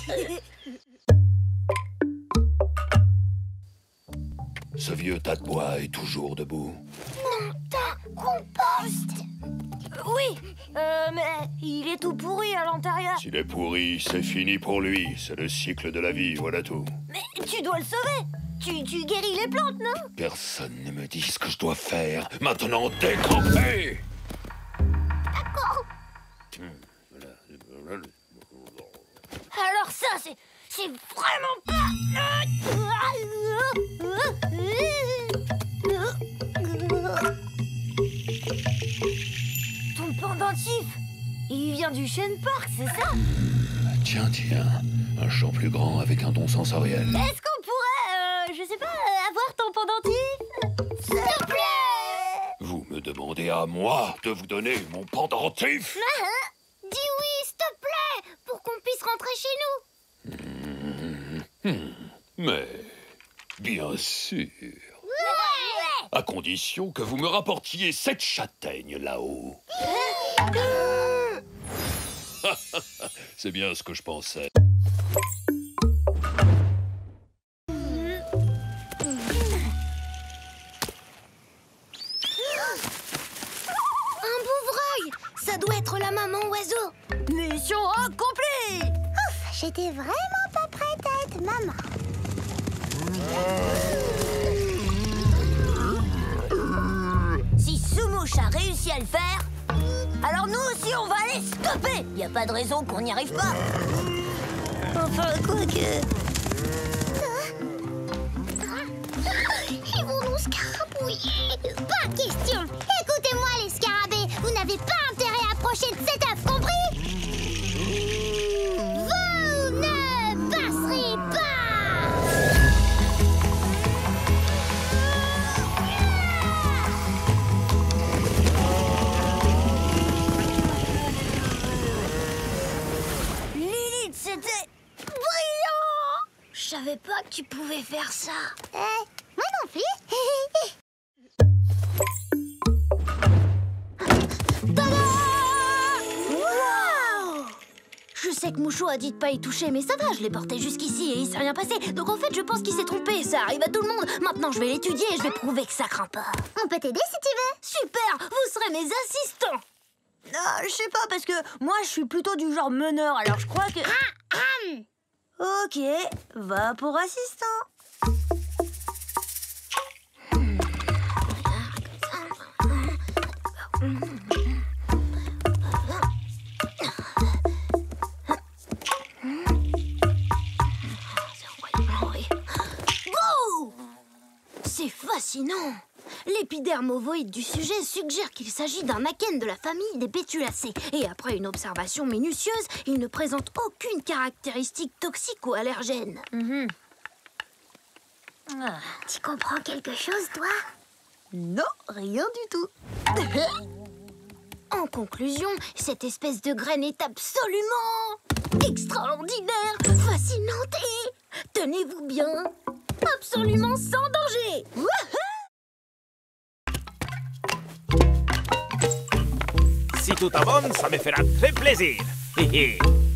Ce vieux tas de bois est toujours debout. Mon tas compost. Oui, mais il est tout pourri à l'intérieur. S'il est pourri, c'est fini pour lui. C'est le cycle de la vie, voilà tout. Mais tu dois le sauver. Tu guéris les plantes, non? Personne ne me dit ce que je dois faire. Maintenant, décampez! D'accord. Alors ça, c'est vraiment pas... Ton pendentif, il vient du Chêne Park, c'est ça? Tiens, un champ plus grand avec un don sensoriel. Est-ce qu'on pourrait, je sais pas, avoir ton pendentif? S'il te plaît. Vous me demandez à moi de vous donner mon pendentif? Dis oui, s'il te plaît, pour qu'on puisse rentrer chez nous. Mais, bien sûr. Ouais. À condition que vous me rapportiez cette châtaigne là-haut. C'est bien ce que je pensais. Un bouvreuil. Ça doit être la maman oiseau. Mission accomplie! Ouf, j'étais vraiment pas prête à être maman. Si Soumouche a réussi à le faire, alors nous aussi on va aller stopper. Y a pas de raison qu'on n'y arrive pas. Enfin, quoique... Ils vont nous scarabouiller. Pas question. Écoutez-moi les scarabées, vous n'avez pas intérêt à approcher de cet œuf, compris? Vous ne passerez pas. Lilith, c'était brillant! Je savais pas que tu pouvais faire ça. Moi non plus. Wow! Je sais que Mouchou a dit de pas y toucher, mais ça va, je l'ai porté jusqu'ici et il s'est rien passé. Donc en fait, je pense qu'il s'est trompé, ça arrive à tout le monde. Maintenant, je vais l'étudier et je vais prouver que ça craint pas. On peut t'aider si tu veux. Super! Vous serez mes assistants! Je sais pas, parce que moi, je suis plutôt du genre meneur, alors je crois que... Ok, va pour assistant. Bouh! C'est fascinant! L'épiderme ovoïde du sujet suggère qu'il s'agit d'un akène de la famille des Pétulacées. Et après une observation minutieuse, il ne présente aucune caractéristique toxique ou allergène. Tu comprends quelque chose, toi? Non, rien du tout. En conclusion, cette espèce de graine est absolument extraordinaire, fascinante et, tenez-vous bien, absolument sans danger. Si tout abonne, ça me fera très plaisir. Hé hé.